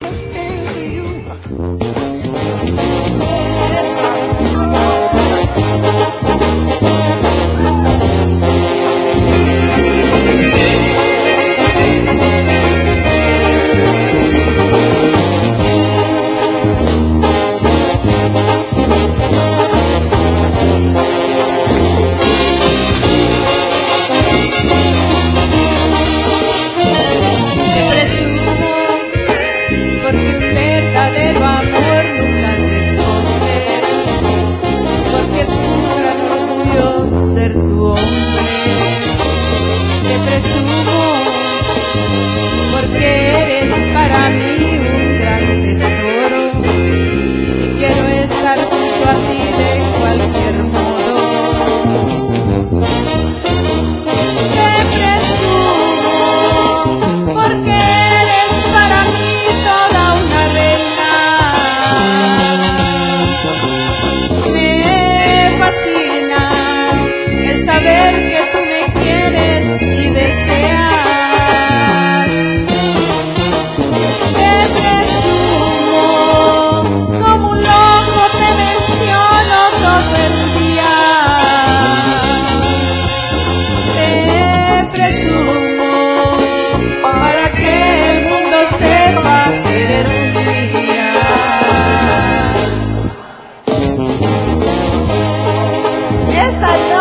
Ser tu hombre, te presumo porque eres para mí un gran tesoro y quiero estar junto a ti de cualquier modo. Te presumo porque eres para mí toda una reina. Me fascina saber que tú me quieres y deseas. Te presumo, como un loco te menciono todo el día. Te presumo, para que el mundo sepa que eres mía. Esta no.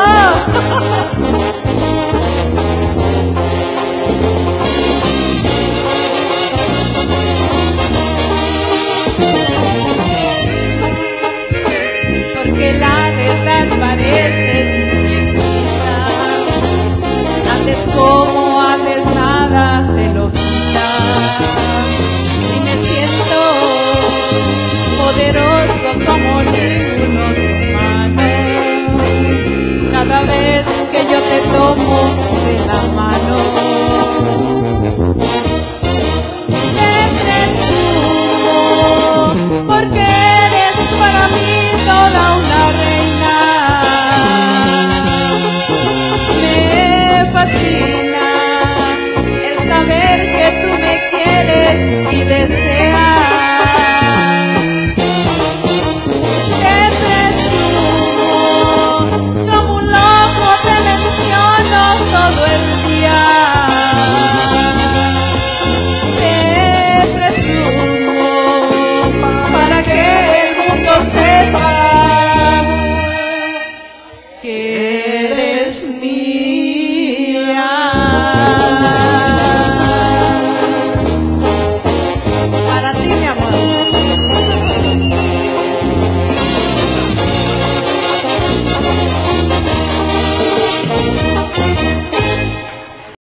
Porque la verdad pareces muñequita, haces como haces, nada te lo quita, y me siento poderoso como ninguno humano cada vez que yo te tomo de la mano.